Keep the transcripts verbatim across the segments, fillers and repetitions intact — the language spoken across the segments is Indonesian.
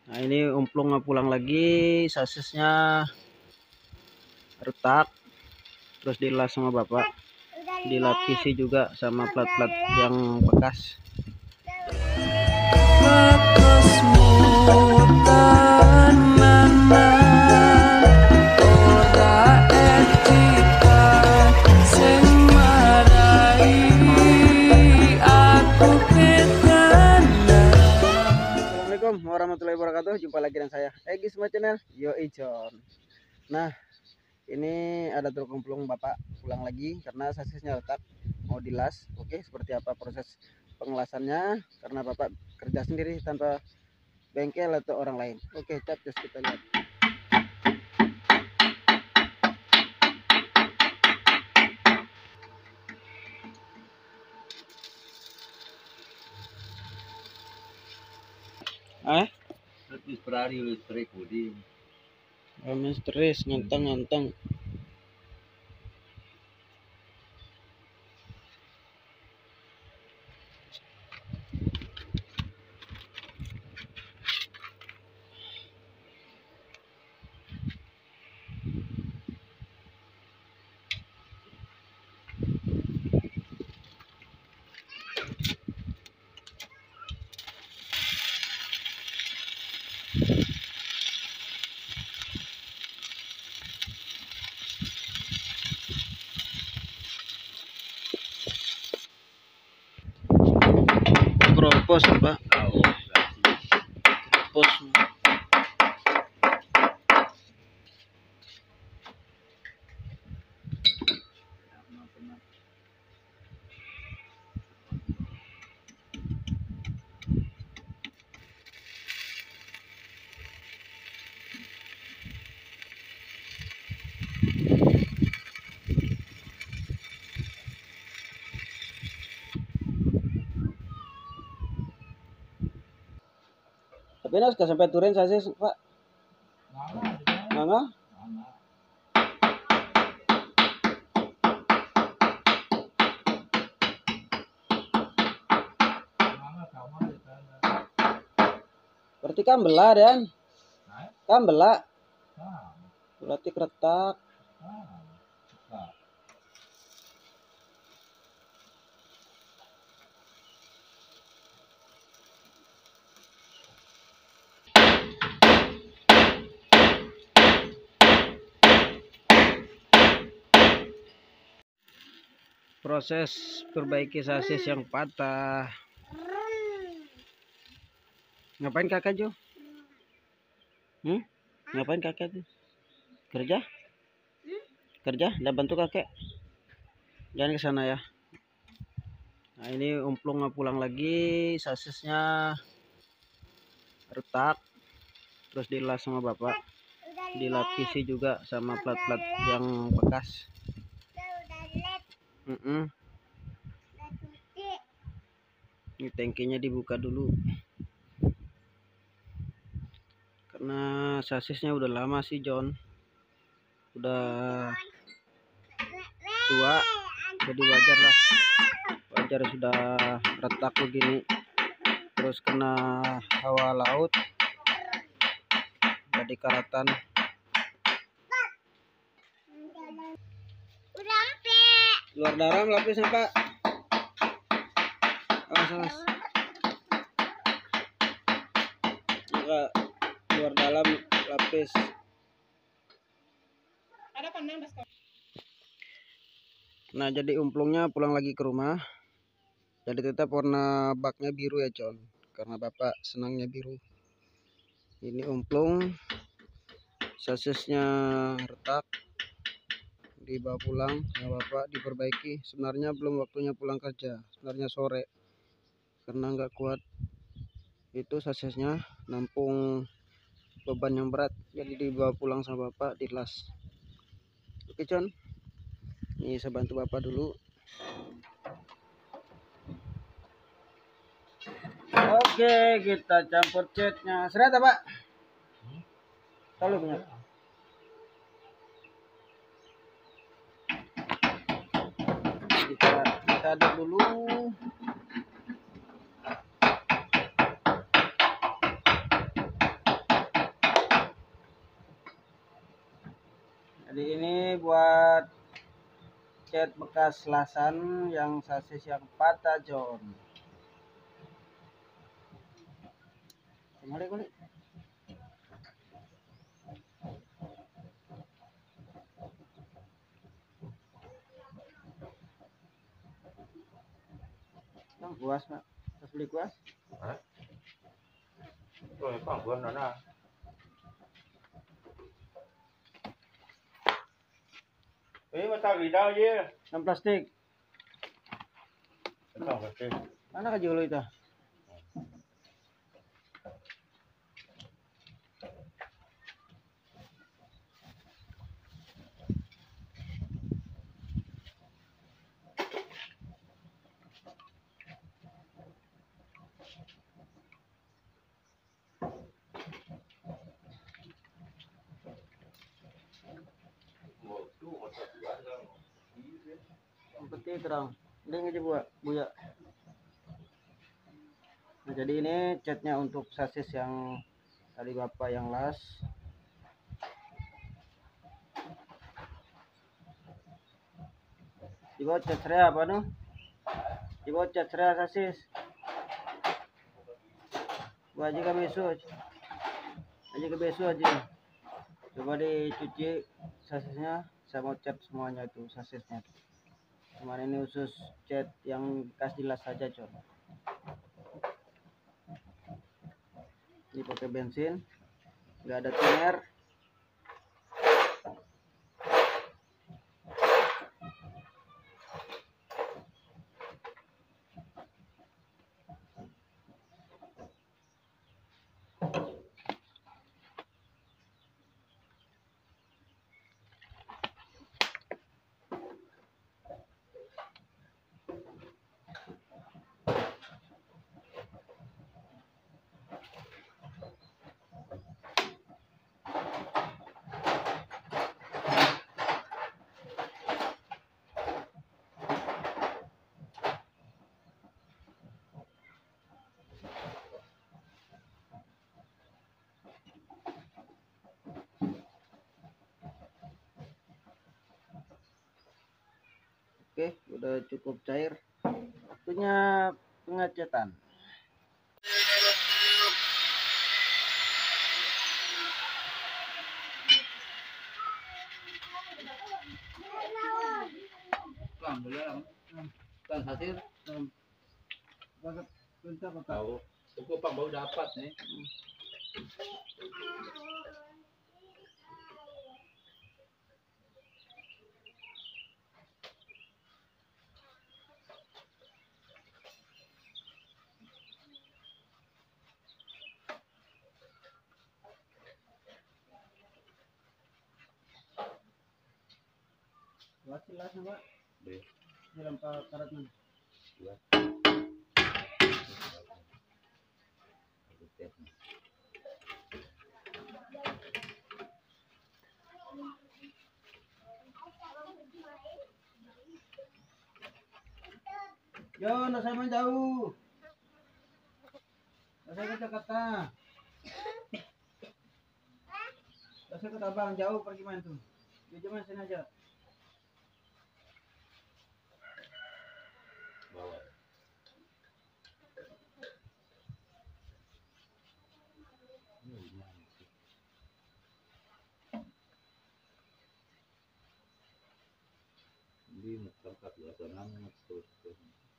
Nah ini umplung pulang lagi, sasisnya retak, terus dilas sama bapak, dilapisi juga sama plat-plat yang bekas. Assalamualaikum warahmatullahi wabarakatuh. Jumpa lagi dengan saya Egi Semua Channel Yo Icon. Nah ini ada truk umplung bapak pulang lagi karena sasisnya retak, mau dilas. Oke, seperti apa proses pengelasannya, karena bapak kerja sendiri tanpa bengkel atau orang lain. Oke, cap just kita lihat. Ah, Terus berari listrik budi. Amin stres ngantang-ngantang. Kropos apa? Kropos. Tapi nas sampai turun sasis pak. Mana? Berarti kan belah dan kan belah. Berarti retak. Proses perbaiki sasis yang patah. Ngapain kakak Jo? Hmm? Ngapain kakak tuh? Kerja? Kerja? Udah bantu kakek? Jangan ke sana ya. Nah ini umplung pulang lagi, sasisnya retak, terus dilas sama bapak, dilapisi juga sama plat-plat yang bekas. Mm -mm. Ini tangkinya dibuka dulu karena sasisnya udah lama sih John, udah tua, jadi wajar lah, wajar sudah retak begini, terus kena hawa laut jadi karatan. Luar dalam lapisnya pak. Awas awas. Enggak, luar dalam lapis. Nah jadi umplungnya pulang lagi ke rumah. Jadi tetap warna baknya biru ya John, karena bapak senangnya biru. Ini umplung, sasisnya retak, dibawa pulang sama bapak diperbaiki. Sebenarnya belum waktunya pulang kerja, sebenarnya sore, karena nggak kuat itu sasisnya nampung beban yang berat, jadi dibawa pulang sama bapak dilas. Oke John, ini saya bantu bapak dulu. Oke, kita campur catnya. Serata pak. Kalau punya. Kita, kita aduk dulu. Jadi ini buat cat bekas lasan yang sasis yang patah John. Kembali kembali. Bang kuas nak, terus beli kuas? Hah? Oh, bang gua nana. Eh, mata bidang je. Yang plastik. Tentang pasti. Mana kerja lu itu? Yang penting terang. Ini aja buat buya. Nah, jadi ini catnya untuk sasis yang tadi bapak yang las. Dibawa cat serea apa nu? Dibawa cat serea sasis. Gua aja ke besok. Aja ke besok aja. Coba dicuci sasisnya. Saya mau cat semuanya itu sasisnya. Cuman ini khusus cat yang bekas dilas saja, Con. Ini pakai bensin, nggak ada tiner. Oke, udah cukup cair. Waktunya pengecatan. Bang, boleh kan hasil. Tahu. Cukup bang baru dapat nih. Las Pak. Deh. Dalam karatnya. Dua. Yo, nggak sama jauh. Saya ke Jakarta. Saya ke Tabang jauh pergi main tuh. Dia cuma sini aja. Bawa. Ini masyarakat biasa nama terus terus.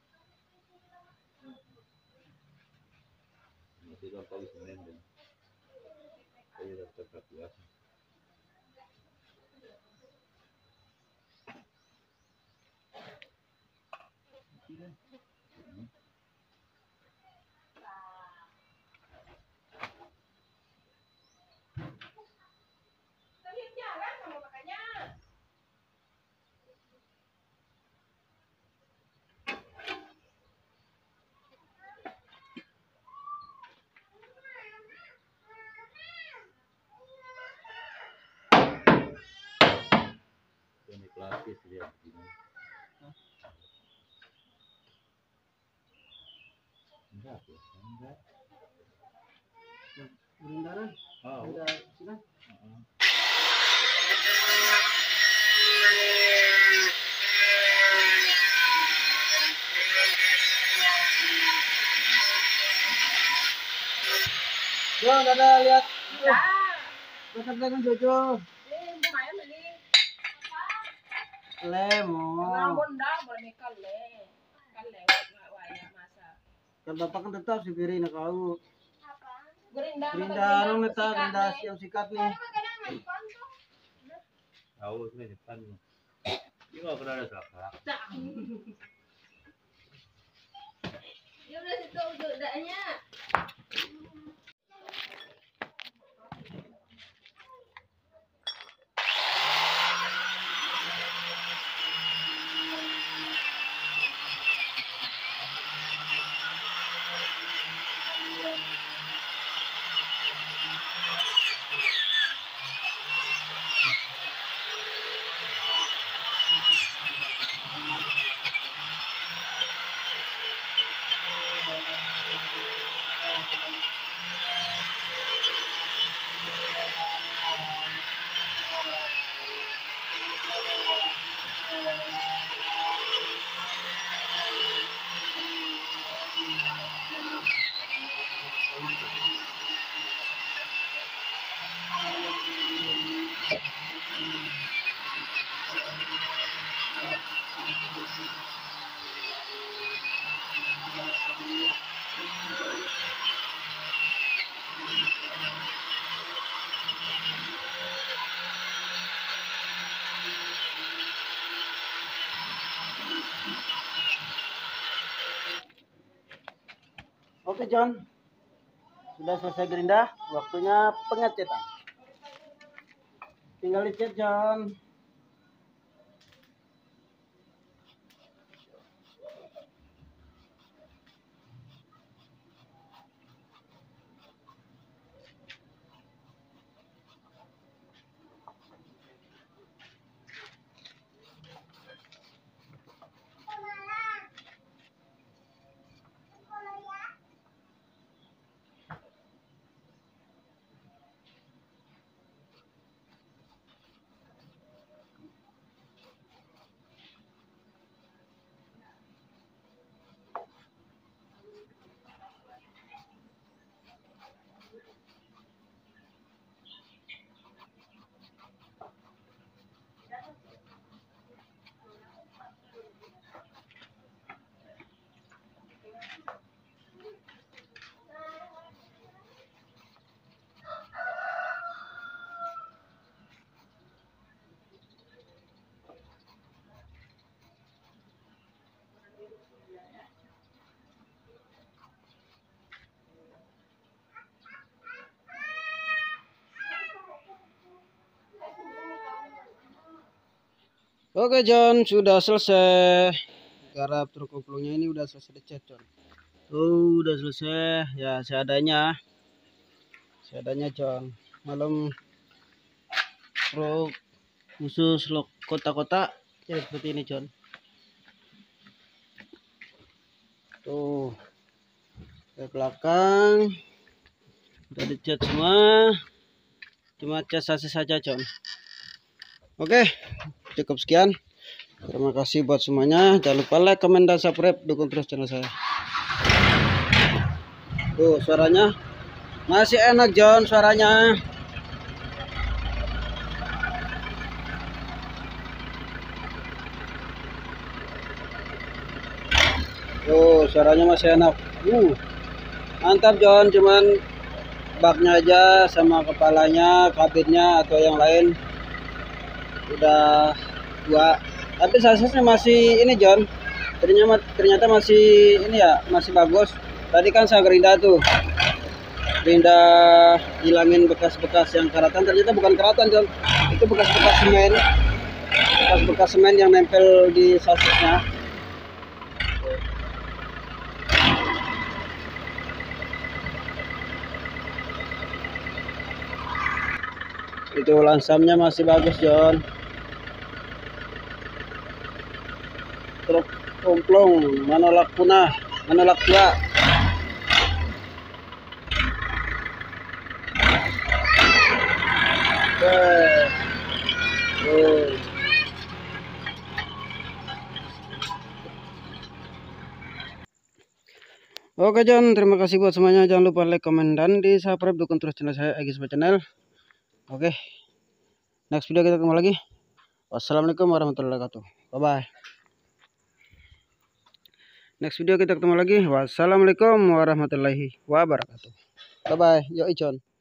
Masih dapat tahu semen dan. Saya masyarakat biasa. Ini pelapis dia begini. Enggak, ya. Enggak. Berendaran. Oh. Udah sini. Heeh. Yo, ada lihat. Ya. Besar dengan Jojo. Eh, lumayan ini. Lemo. Ngambon dah boleh kale. Kale nggak waya masa. Kan bapak kan tetap si Piri nak kau. Gerinda. Gerinda anu neta gerinda siang sikat nih. Tahu ini depan. Ini nggak pernah ada salah. Ya udah situ udahnya. Oke John, sudah selesai gerinda, waktunya pengecetan. Tinggal dicet John. Oke John, sudah selesai. Garap truk oplongnya ini udah selesai dicat John. Tuh udah selesai ya, seadanya. Seadanya John. Malam truk khusus lo kota-kota ya seperti ini John. Tuh ke belakang udah dicat semua, cuma cat sasis saja John. Oke, cukup sekian. Terima kasih buat semuanya. Jangan lupa like, komen, dan subscribe. Dukung terus channel saya. Tuh suaranya masih enak John, suaranya. Tuh suaranya masih enak. Uh, mantap John. Cuman baknya aja sama kepalanya, kabinnya atau yang lain udah tua, tapi sasisnya masih ini John, ternyata ternyata masih ini ya, masih bagus. Tadi kan saya gerinda tuh, gerinda hilangin bekas-bekas yang karatan, ternyata bukan karatan John, itu bekas-bekas semen, bekas-bekas semen yang nempel di sasisnya. Itu lansamnya masih bagus John. Truk omplong menolak punah, menolak tua. Oke. Oh. Oke John, terima kasih buat semuanya. Jangan lupa like, komen, dan di subscribe, dukung terus channel saya Egy Smart Channel. Oke, next video kita ketemu lagi. Wassalamualaikum warahmatullahi wabarakatuh. Bye bye. Next video kita ketemu lagi. Wassalamualaikum warahmatullahi wabarakatuh. Bye bye. Yo Icon.